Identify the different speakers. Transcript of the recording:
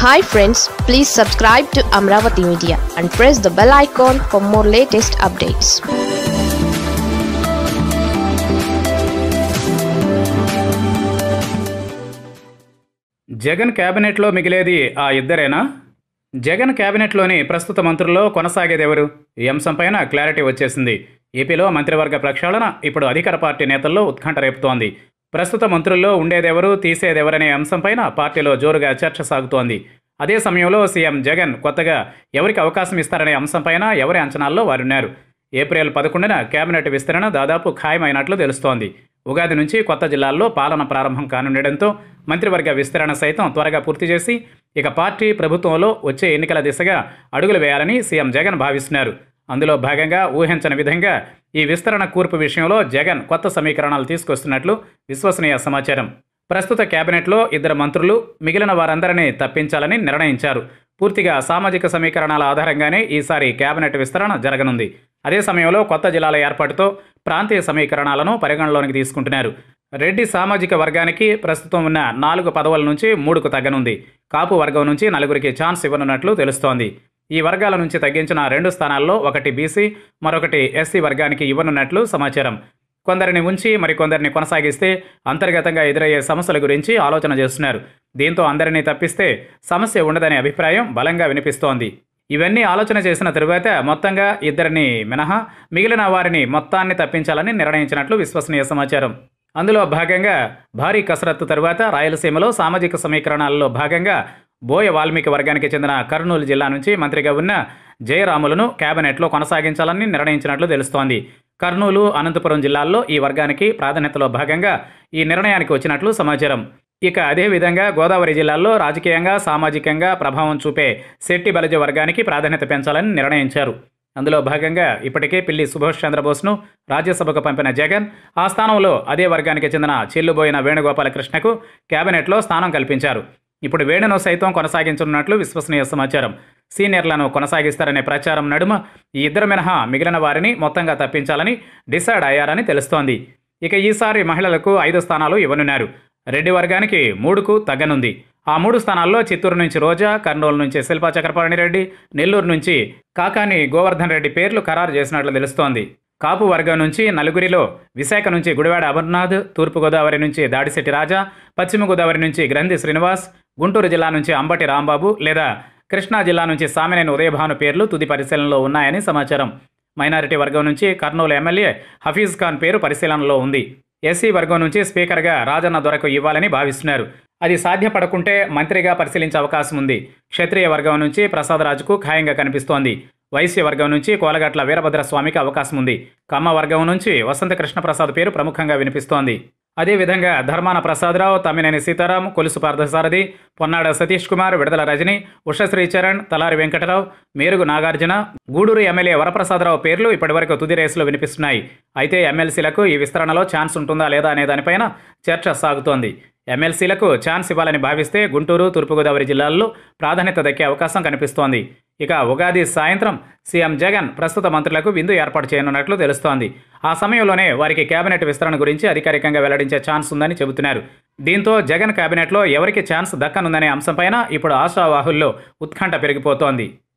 Speaker 1: Hi friends, please subscribe to Amaravathi Media and press the bell icon for more latest updates.
Speaker 2: Jagan క్యాబినెట్లో మిగిలేది ఆ ఇద్దరేనా? జగన్ క్యాబినెట్లోని ప్రస్తుత మంత్రుల్లో కొనసాగేదెవరు? ఈ అంశంపైన క్లారిటీ వచ్చేసింది. ఏపీలో మంత్రివర్గ ప్రక్షాళన ఇప్పుడు అధికార పార్టీ నేతల్లో ఉత్కంఠ రేపుతోంది. ప్రస్తుత మంత్రుల్లో ఉండేదెవరు, తీసేదెవరనే అంశంపైన పార్టీలో జోరుగా చర్చ సాగుతోంది. అదే సమయంలో సీఎం జగన్ కొత్తగా ఎవరికి అవకాశం ఇస్తారనే అంశంపైన ఎవరి అంచనాల్లో వారున్నారు. ఏప్రిల్ 11న కేబినెట్ విస్తరణ దాదాపు ఖాయమైనట్లు తెలుస్తోంది. ఉగాది నుంచి కొత్త జిల్లాల్లో పాలన ప్రారంభం కానుండడంతో మంత్రివర్గ విస్తరణ సైతం త్వరగా పూర్తి చేసి ఇక పార్టీ ప్రభుత్వంలో వచ్చే ఎన్నికల దిశగా అడుగులు వేయాలని సీఎం జగన్ భావిస్తున్నారు. అందులో భాగంగా ఊహించని విధంగా ఈ విస్తరణ కూర్పు విషయంలో జగన్ కొత్త సమీకరణాలు తీసుకొస్తున్నట్లు విశ్వసనీయ సమాచారం. ప్రస్తుత కేబినెట్లో 2 మంత్రులు, మిగిలిన వారందరినీ తప్పించాలని నిర్ణయించారు. పూర్తిగా సామాజిక సమీకరణాల ఆధారంగానే ఈసారి కేబినెట్ విస్తరణ జరగనుంది. అదే సమయంలో కొత్త జిల్లాల ఏర్పాటుతో ప్రాంతీయ సమీకరణాలను పరిగణలోనికి తీసుకుంటున్నారు. రెడ్డి సామాజిక వర్గానికి ప్రస్తుతం ఉన్న 4 పదవుల నుంచి 3కు తగ్గనుంది. కాపు వర్గం నుంచి 4కి ఛాన్స్ ఇవ్వనున్నట్లు తెలుస్తోంది. ఈ వర్గాల నుంచి తగ్గించిన 2 స్థానాల్లో ఒకటి బీసీ, మరొకటి ఎస్సీ వర్గానికి ఇవ్వనున్నట్లు సమాచారం. కొందరిని ఉంచి మరికొందరిని కొనసాగిస్తే అంతర్గతంగా ఎదురయ్యే సమస్యల గురించి ఆలోచన చేస్తున్నారు. దీంతో అందరినీ తప్పిస్తే సమస్య ఉండదనే అభిప్రాయం బలంగా వినిపిస్తోంది. ఇవన్నీ ఆలోచన చేసిన తరువాత మొత్తంగా 2 మినహా మిగిలిన వారిని మొత్తాన్ని తప్పించాలని నిర్ణయించినట్లు విశ్వసనీయ సమాచారం. అందులో భాగంగా భారీ కసరత్తు తరువాత రాయలసీమలో సామాజిక సమీకరణాల్లో భాగంగా బోయ వాల్మీకి వర్గానికి చెందిన కర్నూలు జిల్లా నుంచి మంత్రిగా ఉన్న జయరాములను కేబినెట్లో కొనసాగించాలని నిర్ణయించినట్లు తెలుస్తోంది. కర్నూలు, అనంతపురం జిల్లాల్లో ఈ వర్గానికి ప్రాధాన్యతలో భాగంగా ఈ నిర్ణయానికి వచ్చినట్లు సమాచారం. ఇక అదేవిధంగా గోదావరి జిల్లాల్లో రాజకీయంగా, సామాజికంగా ప్రభావం చూపే శెట్టి బలిజ వర్గానికి ప్రాధాన్యత పెంచాలని నిర్ణయించారు. అందులో భాగంగా ఇప్పటికే పిల్లి సుభాష్ చంద్రబోస్ను రాజ్యసభకు పంపిన జగన్ ఆ స్థానంలో అదే వర్గానికి చెందిన చెల్లుబోయిన వేణుగోపాలకృష్ణకు కేబినెట్లో స్థానం కల్పించారు. ఇప్పుడు వేణును సైతం కొనసాగించనున్నట్లు విశ్వసనీయ సమాచారం. సీనియర్లను కొనసాగిస్తారనే ప్రచారం నడుమ ఈ 2 మినహా మిగిలిన వారిని మొత్తంగా తప్పించాలని డిసైడ్ అయ్యారని తెలుస్తోంది. ఇక ఈసారి మహిళలకు 5 స్థానాలు ఇవ్వనున్నారు. రెడ్డి వర్గానికి 3కు తగ్గనుంది. ఆ 3 స్థానాల్లో చిత్తూరు నుంచి రోజా, కర్నూలు నుంచి శిల్పా చక్రపాణి రెడ్డి, నెల్లూరు నుంచి కాకాని గోవర్ధన్ రెడ్డి పేర్లు ఖరారు చేసినట్లు తెలుస్తోంది. కాపు వర్గం నుంచి 4 విశాఖ నుంచి గుడివాడ అమర్నాథ్, తూర్పుగోదావరి నుంచి దాడిశెట్టి రాజా, పశ్చిమ గోదావరి నుంచి గ్రంథి శ్రీనివాస్, గుంటూరు జిల్లా నుంచి అంబటి రాంబాబు లేదా కృష్ణా జిల్లా నుంచి సామినేని ఉదయభాను పేర్లు తుది పరిశీలనలో ఉన్నాయని సమాచారం. మైనారిటీ వర్గం నుంచి కర్నూలు ఎమ్మెల్యే హఫీజ్ ఖాన్ పేరు పరిశీలనలో ఉంది. ఎస్సీ వర్గం నుంచి స్పీకర్గా రాజన్న దొరకు ఇవ్వాలని భావిస్తున్నారు. అది సాధ్యపడకుంటే మంత్రిగా పరిశీలించే అవకాశం ఉంది. క్షత్రియ వర్గం నుంచి ప్రసాదరాజుకు ఖాయంగా కనిపిస్తోంది. వైశ్య వర్గం నుంచి కోలగట్ల వీరభద్రస్వామికి అవకాశం ఉంది. కమ్మ వర్గం నుంచి వసంత కృష్ణప్రసాద్ పేరు ప్రముఖంగా వినిపిస్తోంది. అదేవిధంగా ధర్మాన ప్రసాదరావు, తమ్మినేని సీతారాం, కొలుసు పార్థసారథి, పొన్నాడ సతీష్ కుమార్, విడదల రజని, ఉషశ్రీ చరణ్, తలారి వెంకటరావు, మేరుగు నాగార్జున, గూడూరు ఎమ్మెల్యే వరప్రసాదరావు పేర్లు ఇప్పటివరకు తుది రేసులో వినిపిస్తున్నాయి. అయితే ఎమ్మెల్సీలకు ఈ విస్తరణలో ఛాన్స్ ఉంటుందా లేదా అనే దానిపైన చర్చ సాగుతోంది. ఎమ్మెల్సీలకు ఛాన్స్ ఇవ్వాలని భావిస్తే గుంటూరు, తూర్పుగోదావరి జిల్లాల్లో ప్రాధాన్యత దక్కే అవకాశం కనిపిస్తోంది. ఇక ఉగాది సాయంత్రం సీఎం జగన్ ప్రస్తుత మంత్రులకు విందు ఏర్పాటు చేయనున్నట్లు తెలుస్తోంది. ఆ సమయంలోనే వారికి కేబినెట్ విస్తరణ గురించి అధికారికంగా వెల్లడించే ఛాన్స్ ఉందని చెబుతున్నారు. దీంతో జగన్ కేబినెట్లో ఎవరికి ఛాన్స్ దక్కనుందనే అంశంపైన ఇప్పుడు ఆశావాహుల్లో ఉత్కంఠ పెరిగిపోతోంది.